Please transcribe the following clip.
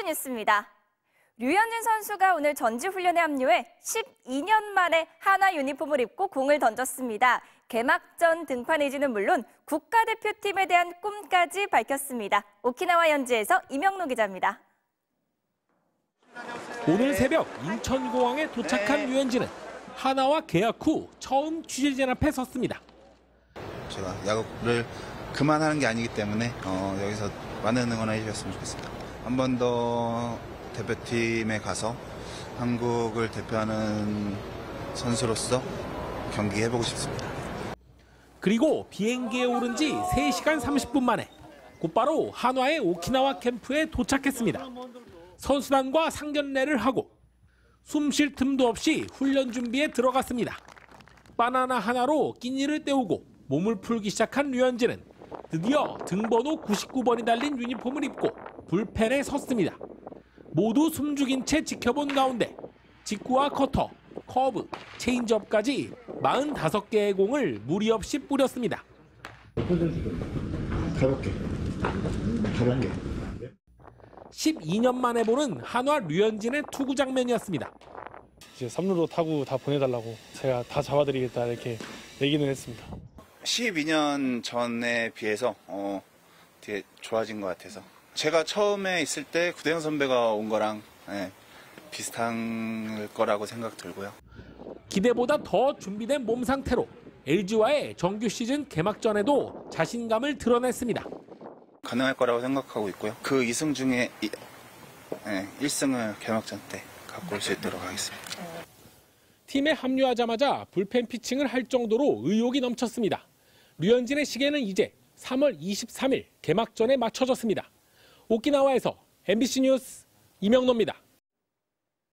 뉴스입니다. 류현진 선수가 오늘 전지훈련에 합류해 12년 만에 한화 유니폼을 입고 공을 던졌습니다. 개막전 등판 의지는 물론 국가대표팀에 대한 꿈까지 밝혔습니다. 오키나와 현지에서 이명록 기자입니다. 오늘 새벽 인천공항에 도착한 류현진은 한화와 계약 후 처음 취재진 앞에 섰습니다. 제가 야구를 그만하는 게 아니기 때문에 여기서 많은 응원해 주셨으면 좋겠습니다. 한 번 더 대표팀에 가서 한국을 대표하는 선수로서 경기해보고 싶습니다. 그리고 비행기에 오른 지 3시간 30분 만에 곧바로 한화의 오키나와 캠프에 도착했습니다. 선수단과 상견례를 하고 숨 쉴 틈도 없이 훈련 준비에 들어갔습니다. 바나나 하나로 끼니를 때우고 몸을 풀기 시작한 류현진은 드디어 등번호 99번이 달린 유니폼을 입고 불펜에 섰습니다. 모두 숨죽인 채 지켜본 가운데 직구와 커터, 커브, 체인지업까지 45개의 공을 무리 없이 뿌렸습니다. 가볍게. 12년 만에 보는 한화 류현진의 투구 장면이었습니다. 이제 3루로 타구 다 보내달라고 제가 다 잡아드리겠다 이렇게 얘기는 했습니다. 12년 전에 비해서 되게 좋아진 것 같아서 제가 처음에 있을 때 구대영 선배가 온 거랑 비슷한 거라고 생각 들고요. 기대보다 더 준비된 몸 상태로 LG와의 정규 시즌 개막전에도 자신감을 드러냈습니다. 가능할 거라고 생각하고 있고요. 그 2승 중에 1승을 개막전 때 갖고 올 수 있도록 하겠습니다. 팀에 합류하자마자 불펜 피칭을 할 정도로 의욕이 넘쳤습니다. 류현진의 시계는 이제 3월 23일 개막전에 맞춰졌습니다. 오키나와에서 MBC 뉴스 이명노입니다.